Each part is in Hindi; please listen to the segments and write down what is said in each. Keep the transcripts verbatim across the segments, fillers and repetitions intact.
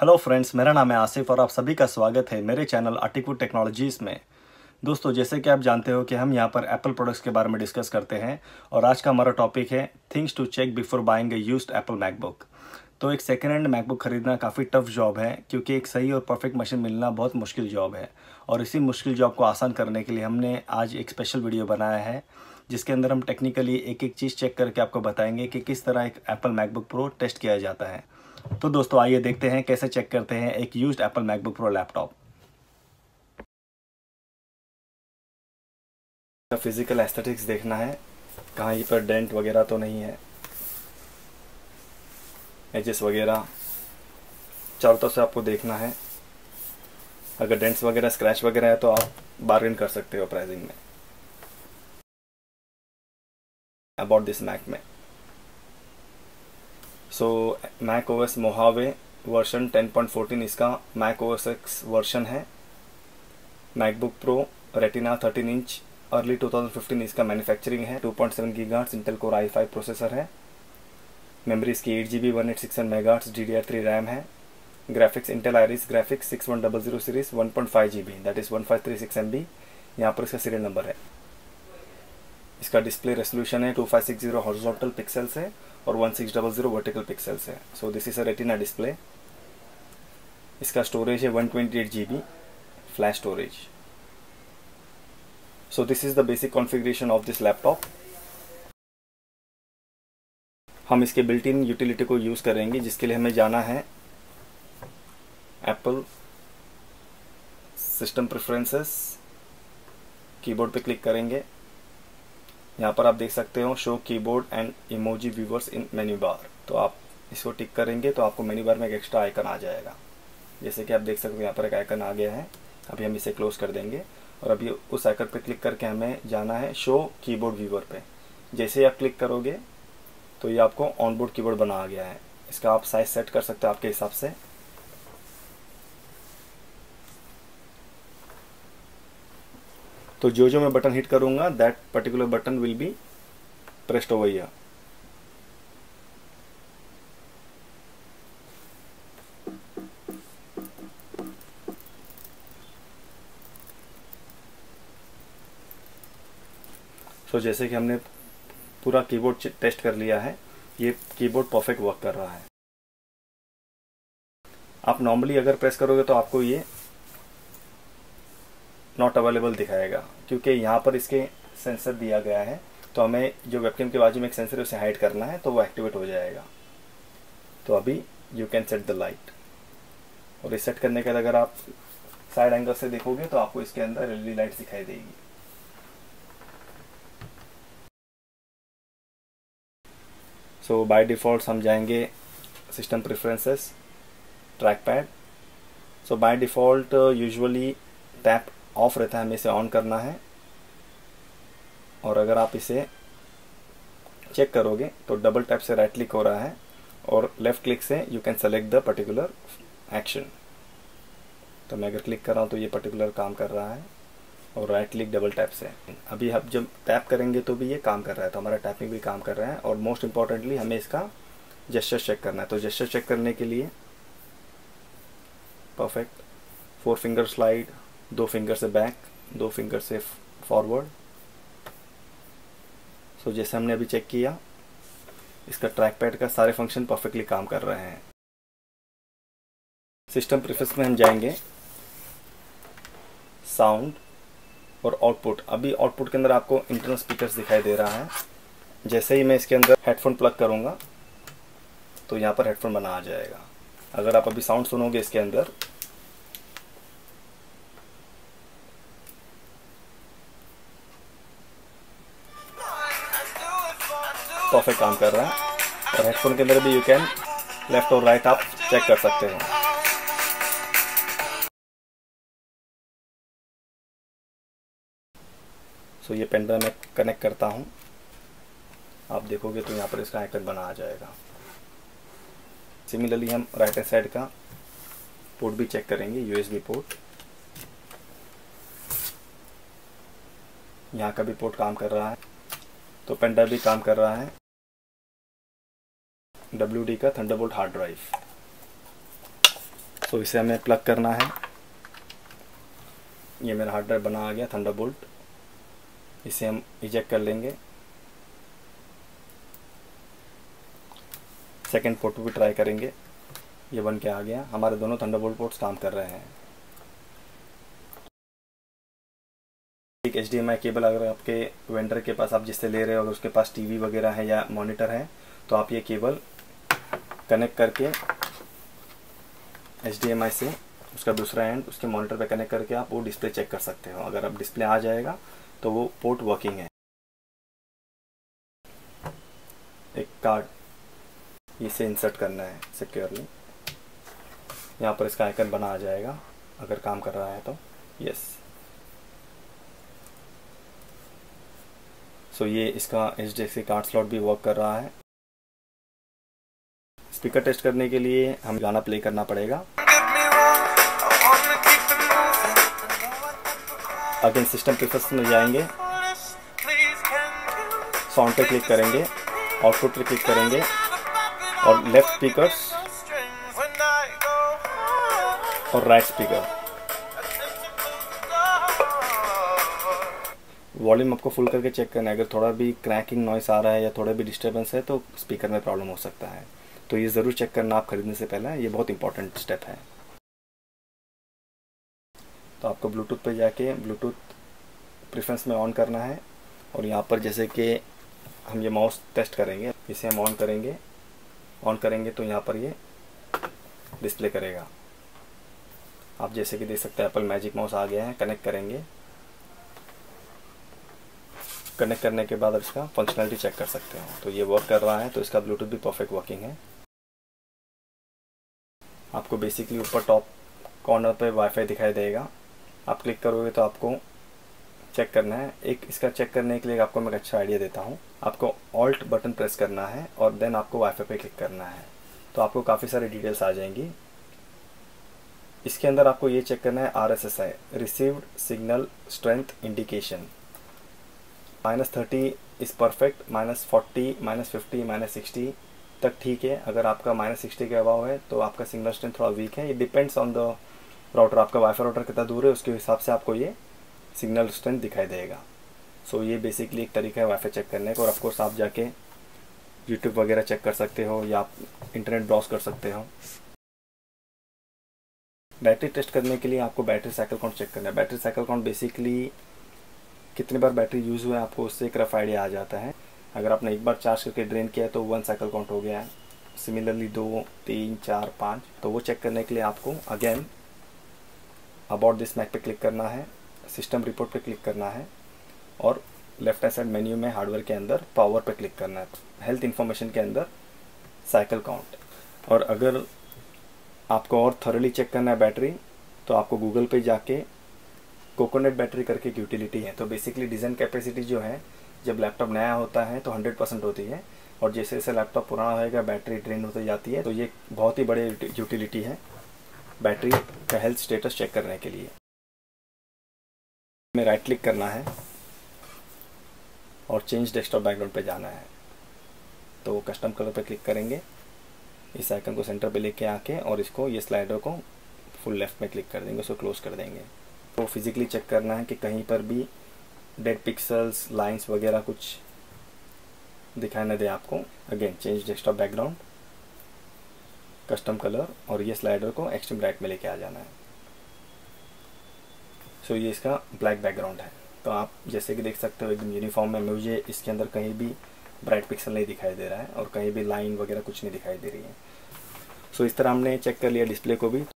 हेलो फ्रेंड्स, मेरा नाम है आसिफ और आप सभी का स्वागत है मेरे चैनल आर्टिकवुड टेक्नोलॉजीज़ में। दोस्तों, जैसे कि आप जानते हो कि हम यहाँ पर एप्पल प्रोडक्ट्स के बारे में डिस्कस करते हैं और आज का हमारा टॉपिक है things to check before buying a used Apple MacBook. तो एक सेकेंड हैंड मैकबुक खरीदना काफ़ी टफ जॉब है क्योंकि एक सही और परफेक्ट मशीन मिलना बहुत मुश्किल जॉब है और इसी मुश्किल जॉब को आसान करने के लिए हमने आज एक स्पेशल वीडियो बनाया है जिसके अंदर हम टेक्निकली एक एक चीज़ चेक करके आपको बताएंगे कि किस तरह एक एप्पल मैकबुक प्रो टेस्ट किया जाता है। तो दोस्तों, आइए देखते हैं कैसे चेक करते हैं एक used Apple MacBook Pro laptop. Physical aesthetics देखना है, कहाँ ये पर डेंट वगैरह तो नहीं है, एजेस वगैरह चारों तरफ से आपको देखना है। अगर डेंट्स वगैरह स्क्रैच वगैरह है तो आप बार्गेन कर सकते हो प्राइसिंग में। अबाउट दिस मैक में so Mac OS Mojave version ten point fourteen इसका मैक ओएस एक्स वर्जन है। MacBook Pro Retina thirteen inch early two thousand fifteen इसका मैन्युफैक्चरिंग है। Two point seven gigahertz Intel Core I five processor है। मेमोरी इसकी eight G B one eight six megahertz D D R three RAM है। Graphics Intel Iris graphics six one double zero series one point five G B that is one five three six M B. यहाँ पर इसका सीरियल नंबर है। इसका डिस्प्ले रेजोल्यूशन है two five six zero horizontal pixels है और one six double zero vertical pixels है। So this is a retina display. इसका स्टोरेज है one twenty eight G B flash storage. So this is the basic configuration of this laptop. हम इसके बिल्ट इन यूटिलिटी को यूज़ करेंगे जिसके लिए हमें जाना है एप्पल सिस्टम प्रेफरेंसेस, कीबोर्ड पे क्लिक करेंगे। यहाँ पर आप देख सकते हो show keyboard and emoji viewers in menu bar. तो आप इसको टिक करेंगे तो आपको मेन्यू बार में एक एक्स्ट्रा आइकन आ जाएगा। जैसे कि आप देख सकते हो यहाँ पर एक आइकन आ गया है। अभी हम इसे क्लोज कर देंगे और अभी उस आइकन पे क्लिक करके हमें जाना है शो कीबोर्ड व्यूवर पे। जैसे ही आप क्लिक करोगे तो ये आपको ऑनबोर्ड कीबोर्ड बना आ गया है। इसका आप साइज सेट कर सकते हो आपके हिसाब से। तो जो जो मैं बटन हिट करूंगा that particular button will be pressed over here. So जैसे कि हमने पूरा कीबोर्ड टेस्ट कर लिया है, ये कीबोर्ड परफेक्ट वर्क कर रहा है। आप नॉर्मली अगर प्रेस करोगे तो आपको ये नॉट अवेलेबल दिखाएगा क्योंकि यहाँ पर इसके सेंसर दिया गया है। तो हमें जो वेबकैम के बाजू में एक सेंसर है उसे हाइड करना है तो वो एक्टिवेट हो जाएगा। तो अभी you can set the light और इस सेट करने के बाद अगर आप साइड एंगल से देखोगे तो आपको इसके अंदर एलईडी लाइट दिखाई देगी। सो बाय डिफ़ॉल्ट हम जाएंगे system preferences, track. So by default usually tap off रहता है, हमें इसे ऑन करना है। और अगर आप इसे चेक करोगे तो डबल टैप से राइट क्लिक हो रहा है और लेफ्ट क्लिक से you can select the particular action. तो मैं अगर क्लिक कर रहा हूँ तो ये पर्टिकुलर काम कर रहा है और राइट क्लिक डबल टैप से। अभी हम जब टैप करेंगे तो भी ये काम कर रहा है, तो हमारा टैपिंग भी काम कर रहा है। और मोस्ट इंपॉर्टेंटली हमें इसका जेस्चर चेक करना है। तो जेस्चर चेक करने के लिए परफेक्ट फोर फिंगर स्लाइड, दो फिंगर से बैक, दो फिंगर से फॉरवर्ड। सो जैसे हमने अभी चेक किया, इसका ट्रैक पैड का सारे फंक्शन परफेक्टली काम कर रहे हैं। सिस्टम प्रेफरेंस में हम जाएंगे, साउंड और आउटपुट। अभी आउटपुट के अंदर आपको इंटरनल स्पीकर्स दिखाई दे रहा है। जैसे ही मैं इसके अंदर हेडफोन प्लग करूँगा तो यहाँ पर हेडफोन बना आ जाएगा। अगर आप अभी साउंड सुनोगे इसके अंदर परफेक्ट काम कर रहा है। और हेडफोन के अंदर भी यू कैन लेफ्ट और राइट आप चेक कर सकते हो। सो ये पेन ड्राइव में कनेक्ट करता हूँ, आप देखोगे तो यहाँ पर इसका आइकन बना आ जाएगा। सिमिलरली हम राइट हैंड साइड का पोर्ट भी चेक करेंगे, यूएसबी पोर्ट। यहाँ का भी पोर्ट काम कर रहा है, तो पेन ड्राइव भी काम कर रहा है। डब्ल्यू डी का थंडरबोल्ट हार्ड ड्राइव। तो इसे हमें प्लग करना है। ये मेरा हार्ड ड्राइव बना आ गया थंडरबोल्ट, इसे हम इजेक्ट कर लेंगे। सेकंड पोर्ट भी ट्राई करेंगे, ये बन के आ गया। हमारे दोनों थंडरबोल्ट पोर्ट्स काम कर रहे हैं। एक H D M I cable अगर आपके वेंडर के पास, आप जिससे ले रहे हो, अगर उसके पास टीवी वगैरह है या मॉनिटर है, तो आप ये केबल कनेक्ट करके एच डी एम आई से उसका दूसरा एंड उसके मॉनिटर पे कनेक्ट करके आप वो डिस्प्ले चेक कर सकते हो। अगर आप डिस्प्ले आ जाएगा तो वो पोर्ट वर्किंग है। एक कार्ड इसे इंसर्ट करना है सिक्योरली, यहाँ पर इसका आइकन बना आ जाएगा अगर काम कर रहा है तो। यस, सो ये इसका H D X C card slot भी वर्क कर रहा है। स्पीकर टेस्ट करने के लिए हम गाना प्ले करना पड़ेगा। अगेन सिस्टम प्रेफरेंस में जाएंगे, साउंड पे क्लिक करेंगे, आउटपुट पे क्लिक करेंगे और लेफ्ट स्पीकर्स और राइट स्पीकर। वॉल्यूम आपको फुल करके चेक करना है। अगर थोड़ा भी क्रैकिंग नॉइस आ रहा है या थोड़ा भी डिस्टर्बेंस है तो स्पीकर में प्रॉब्लम हो सकता है। तो ये ज़रूर चेक करना आप खरीदने से पहले, ये बहुत इंपॉर्टेंट स्टेप है। तो आपको ब्लूटूथ पे जाके ब्लूटूथ प्रेफरेंस में ऑन करना है और यहाँ पर जैसे कि हम ये माउस टेस्ट करेंगे, इसे हम ऑन करेंगे। ऑन करेंगे तो यहाँ पर ये डिस्प्ले करेगा। आप जैसे कि देख सकते हैं एप्पल मैजिक माउस आ गया है। कनेक्ट करेंगे, कनेक्ट करने के बाद इसका फंक्शनलिटी चेक कर सकते हो। तो ये वर्क कर रहा है, तो इसका ब्लूटूथ भी परफेक्ट वर्किंग है। आपको बेसिकली ऊपर टॉप कॉर्नर पे वाईफाई दिखाई देगा। आप क्लिक करोगे तो आपको चेक करना है। एक इसका चेक करने के लिए आपको मैं एक अच्छा आइडिया देता हूँ। आपको ऑल्ट बटन प्रेस करना है और देन आपको वाईफाई पे क्लिक करना है, तो आपको काफ़ी सारी डिटेल्स आ जाएंगी। इसके अंदर आपको ये चेक करना है R S S I, received signal strength indication. Minus thirty is perfect, minus forty, minus fifty, minus sixty तक ठीक है। अगर आपका माइनस सिक्सटी के अबाव है तो आपका सिग्नल स्ट्रेंथ थोड़ा वीक है। ये डिपेंड्स ऑन द राउटर, आपका वाईफाई राउटर कितना दूर है उसके हिसाब से आपको ये सिग्नल स्ट्रेंथ दिखाई देगा। सो so, ये बेसिकली एक तरीका है वाईफाई चेक करने का। और ऑफकोर्स आप जाके यूट्यूब वगैरह चेक कर सकते हो या आप इंटरनेट ब्राउज कर सकते हो। बैटरी टेस्ट करने के लिए आपको बैटरी साइकिल काउंट चेक करना है। बैटरी साइकिल काउंट बेसिकली कितनी बार बैटरी यूज़ हुआ है आपको उससे एक रफ आइडिया आ जाता है। अगर आपने एक बार चार्ज करके ड्रेन किया है तो वन साइकिल काउंट हो गया है। सिमिलरली दो, तीन, चार, पाँच, तो वो चेक करने के लिए आपको अगेन अबाउट दिस मैक पे क्लिक करना है, सिस्टम रिपोर्ट पे क्लिक करना है और लेफ्ट हैंड साइड मेन्यू में हार्डवेयर के अंदर पावर पे क्लिक करना है, हेल्थ इन्फॉर्मेशन के अंदर साइकिल काउंट। और अगर आपको और थॉरली चेक करना है बैटरी तो आपको गूगल पे जाके कोकोनट बैटरी करके एक यूटिलिटी है। तो बेसिकली डिज़ाइन कैपेसिटी जो है जब लैपटॉप नया होता है तो हंड्रेड परसेंट होती है और जैसे जैसे लैपटॉप पुराना होएगा बैटरी ड्रेन होती जाती है। तो ये बहुत ही बड़े यूटिलिटी है बैटरी का हेल्थ स्टेटस चेक करने के लिए। में राइट क्लिक करना है और चेंज डेस्कटॉप बैकग्राउंड पे जाना है। तो कस्टम कलर पे क्लिक करेंगे, इस आइकन को सेंटर पे लेके आके और इसको ये स्लाइडर को फुल लेफ्ट में क्लिक कर देंगे, उसको क्लोज कर देंगे। तो फिजिकली चेक करना है कि कहीं पर भी डेड पिक्सल्स, लाइंस वगैरह कुछ दिखाई न दे आपको। Again change desktop background, custom colour और ये स्लाइडर को एक्सट्रीम राइट में लेके आ जाना है। सो so, ये इसका ब्लैक बैकग्राउंड है। तो आप जैसे कि देख सकते हो एकदम यूनिफॉर्म में मुझे इसके अंदर कहीं भी ब्राइट पिक्सल नहीं दिखाई दे रहा है और कहीं भी लाइन वगैरह कुछ नहीं दिखाई दे रही है। सो so, इस तरह हमने चेक कर लिया डिस्प्ले को भी।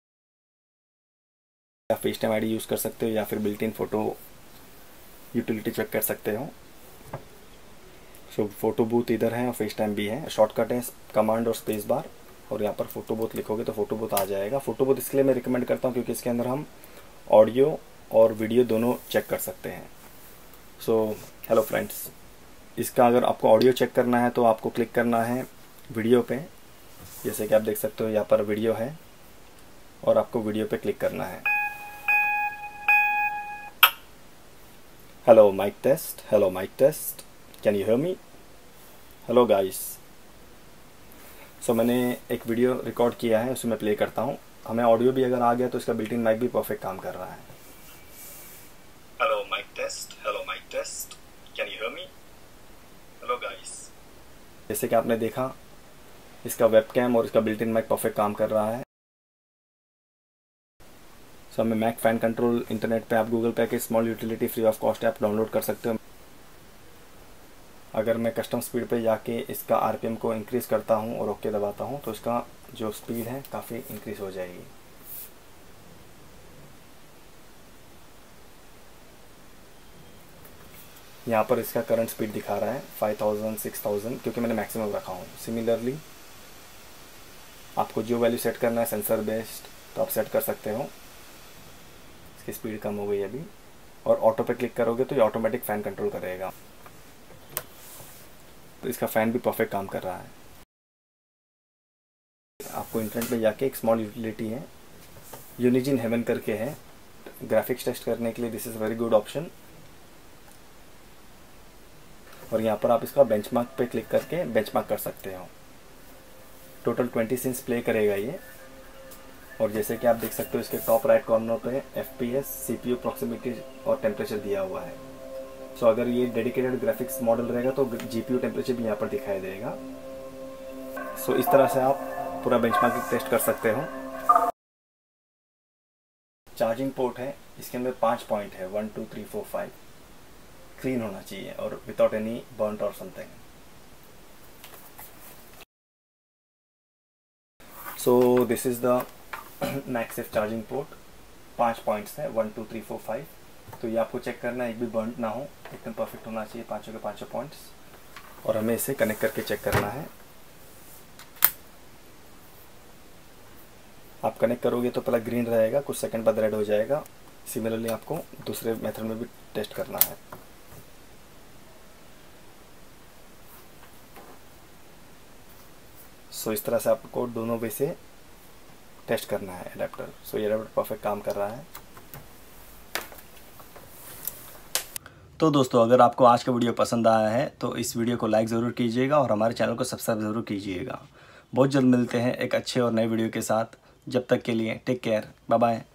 या फेस टाइम आईडी यूज़ कर सकते हो या फिर built in photo utility check कर सकते हो। सो फोटो बूथ इधर है और फेस टाइम भी है। शॉर्टकट है कमांड और स्पेस बार और यहाँ पर फोटो बूथ लिखोगे तो फोटो बूथ आ जाएगा। फोटो बूथ इसके लिए मैं रिकमेंड करता हूँ क्योंकि इसके अंदर हम ऑडियो और वीडियो दोनों चेक कर सकते हैं। सो हेलो फ्रेंड्स, इसका अगर आपको ऑडियो चेक करना है तो आपको क्लिक करना है वीडियो पे। जैसे कि आप देख सकते हो यहाँ पर वीडियो है और आपको वीडियो पे क्लिक करना है। Hello mic test, hello mic test, can you hear me? Hello guys. सो मैंने एक वीडियो रिकॉर्ड किया है, उसे मैं प्ले करता हूँ। हमें ऑडियो भी अगर आ गया तो इसका बिल्ट इन माइक भी परफेक्ट काम कर रहा है। Hello mic test, hello mic test, can you hear me? Hello guys. जैसे कि आपने देखा, इसका वेबकैम और इसका बिल्ट इन माइक परफेक्ट काम कर रहा है। सो हमें मैक फैन कंट्रोल इंटरनेट पे आप गूगल पे के small utility free of cost app download कर सकते हो। अगर मैं कस्टम स्पीड पे जाके इसका आरपीएम को इंक्रीज़ करता हूँ और ओके दबाता हूँ तो इसका जो स्पीड है काफ़ी इंक्रीज़ हो जाएगी। यहाँ पर इसका करंट स्पीड दिखा रहा है फाइव थाउजेंड सिक्स थाउजेंड, क्योंकि मैंने मैक्सिमम रखा हूँ। सिमिलरली आपको जो वैल्यू सेट करना है सेंसर बेस्ड तो आप सेट कर सकते हो। इसकी स्पीड कम हो गई अभी, और ऑटो पे क्लिक करोगे तो ये ऑटोमेटिक फ़ैन कंट्रोल करेगा। तो इसका फ़ैन भी परफेक्ट काम कर रहा है। आपको इंटरनेट पे जाके एक स्मॉल यूटिलिटी है, यूनिजिन हेवन करके है, ग्राफिक्स टेस्ट करने के लिए this is very good option. और यहाँ पर आप इसका बेंचमार्क पे क्लिक करके बेंचमार्क कर सकते हो। टोटल ट्वेंटी सीन्स प्ले करेगा ये। और जैसे कि आप देख सकते हो इसके टॉप राइट कॉर्नर पे एफपीएस, सीपीयू प्रॉक्सिमिटी और टेम्परेचर दिया हुआ है। सो अगर ये डेडिकेटेड ग्राफिक्स मॉडल रहेगा तो जीपीयू टेम्परेचर भी यहाँ पर दिखाई देगा। सो इस तरह से आप पूरा बेंचमार्किंग टेस्ट कर सकते हो। चार्जिंग पोर्ट है, इसके अंदर पांच पॉइंट है, one two three four five. Clean होना चाहिए और विदाउट एनी बर्न्ट और something. So this is the MagSafe charging port. पांच पॉइंट्स हैं, one two three four five. तो ये आपको चेक करना है एक भी बर्न्ट ना हो, एकदम परफेक्ट होना चाहिए पांचों के पांचों पॉइंट्स। और हमें इसे कनेक्ट करके चेक करना है। आप कनेक्ट करोगे तो पहला ग्रीन रहेगा, कुछ सेकंड बाद रेड हो जाएगा। सिमिलरली आपको दूसरे मेथड में भी टेस्ट करना है। सो so, इस तरह से आपको दोनों वे से टेस्ट करना है एडेप्टर। सो so, ये एडेप्टर परफेक्ट काम कर रहा है। तो दोस्तों, अगर आपको आज का वीडियो पसंद आया है तो इस वीडियो को लाइक ज़रूर कीजिएगा और हमारे चैनल को सब्सक्राइब ज़रूर कीजिएगा। बहुत जल्द मिलते हैं एक अच्छे और नए वीडियो के साथ। जब तक के लिए टेक केयर, बाय बाय।